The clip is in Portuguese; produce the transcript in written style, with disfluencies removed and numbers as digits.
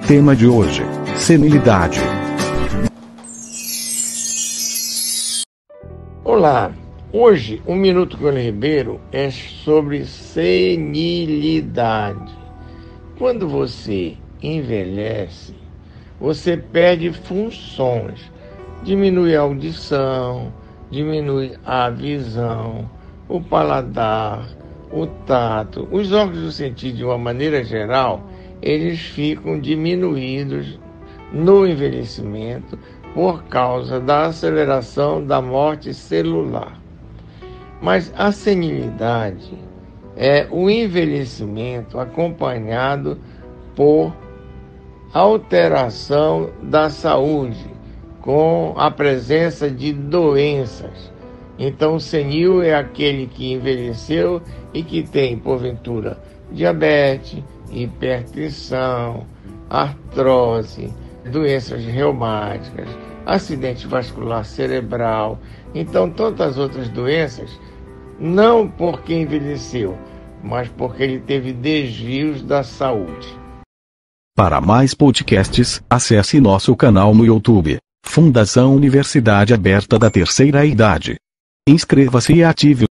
Tema de hoje: senilidade. Olá, hoje o Minuto com Eli Ribeiro é sobre senilidade. Quando você envelhece, você perde funções, diminui a audição, diminui a visão, o paladar, o tato, os órgãos do sentido de uma maneira geral, eles ficam diminuídos no envelhecimento por causa da aceleração da morte celular. Mas a senilidade é o envelhecimento acompanhado por alteração da saúde, com a presença de doenças. Então, o senil é aquele que envelheceu e que tem, porventura, diabetes, hipertensão, artrose, doenças reumáticas, acidente vascular cerebral, então tantas outras doenças, não porque envelheceu, mas porque ele teve desvios da saúde. Para mais podcasts, acesse nosso canal no YouTube, Fundação Universidade Aberta da Terceira Idade. Inscreva-se e ative